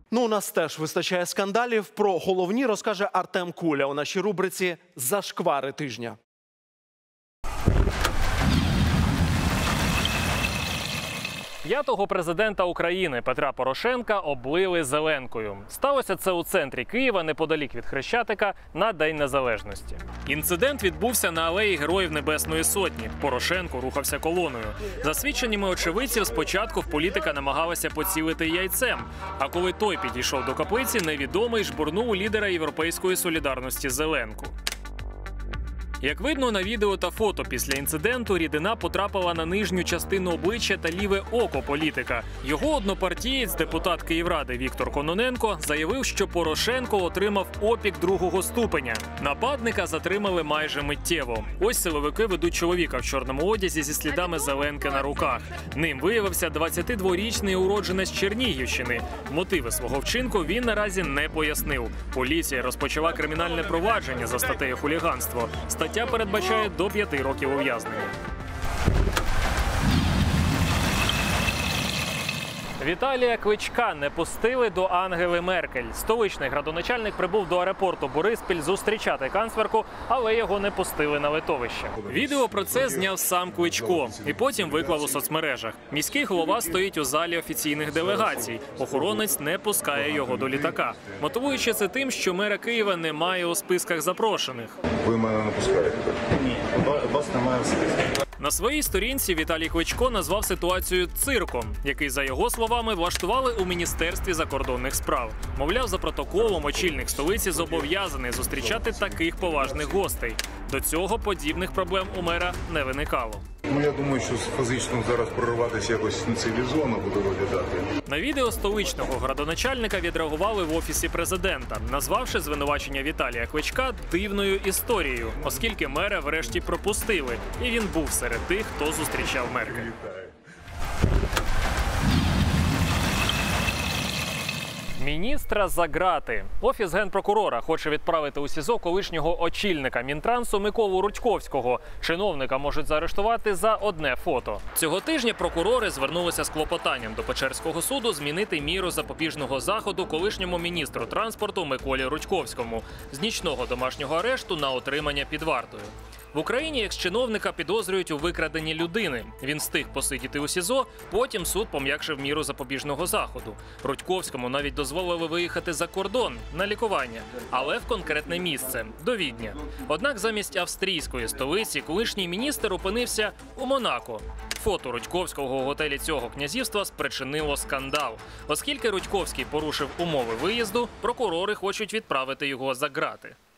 Ну, у нас теж вистачає скандалів. Про головні розкаже Артем Куля у нашій рубриці «Зашквари тижня». П'ятого президента України Петра Порошенка облили зеленкою. Сталося це у центрі Києва, неподалік від Хрещатика, на День Незалежності. Інцидент відбувся на алеї Героїв Небесної Сотні. Порошенко рухався колоною. За свідченнями очевидців, спочатку в політика намагалася поцілити яйцем. А коли той підійшов до каплиці, невідомий жбурнув у лідера Європейської солідарності зеленку. Як видно на відео та фото після інциденту, рідина потрапила на нижню частину обличчя та ліве око політика. Його однопартієць, депутат Київради Віктор Кононенко, заявив, що Порошенко отримав опік 2-го ступеня. Нападника затримали майже миттєво. Ось силовики ведуть чоловіка в чорному одязі зі слідами зеленки на руках. Ним виявився 22-річний уродженець Чернігівщини. Мотиви свого вчинку він наразі не пояснив. Поліція розпочала кримінальне провадження за статтею хуліганство. Стаття передбачає до 5 років ув'язнення. Віталія Кличка не пустили до Ангели Меркель. Столичний градоначальник прибув до аеропорту Бориспіль зустрічати канцлерку, але його не пустили на литовище. Відео про це зняв сам Кличко і потім виклав у соцмережах. Міський голова стоїть у залі офіційних делегацій. Охоронець не пускає його до літака. Мотивуючи це тим, що мера Києва немає у списках запрошених. Ви мене не пускаєте? Ні, вас немає в списку. На своїй сторінці Віталій Кличко назвав ситуацію цирком, який, за його словами, влаштували у Міністерстві закордонних справ. Мовляв, за протоколом очільник столиці зобов'язаний зустрічати таких поважних гостей. До цього подібних проблем у мера не виникало. Ну, я думаю, що фізично зараз прорватися якось нецивілізовано буде виглядати. На відео столичного градоначальника відреагували в Офісі президента, назвавши звинувачення Віталія Кличка дивною історією, оскільки мера врешті пропустили, і він був серед тих, хто зустрічав Меркель. Міністра за ґрати. Офіс генпрокурора хоче відправити у СІЗО колишнього очільника Мінтрансу Миколу Рудьковського. Чиновника можуть заарештувати за одне фото. Цього тижня прокурори звернулися з клопотанням до Печерського суду змінити міру запобіжного заходу колишньому міністру транспорту Миколі Рудьковському з нічного домашнього арешту на отримання під вартою. В Україні екс-чиновника підозрюють у викраденні людини. Він встиг посидіти у СІЗО, потім суд пом'якшив міру запобіжного заходу. Рудьковському навіть дозволили виїхати за кордон на лікування, але в конкретне місце – до Відня. Однак замість австрійської столиці колишній міністр опинився у Монако. Фото Рудьковського у готелі цього князівства спричинило скандал. Оскільки Рудьковський порушив умови виїзду, прокурори хочуть відправити його за ґрати.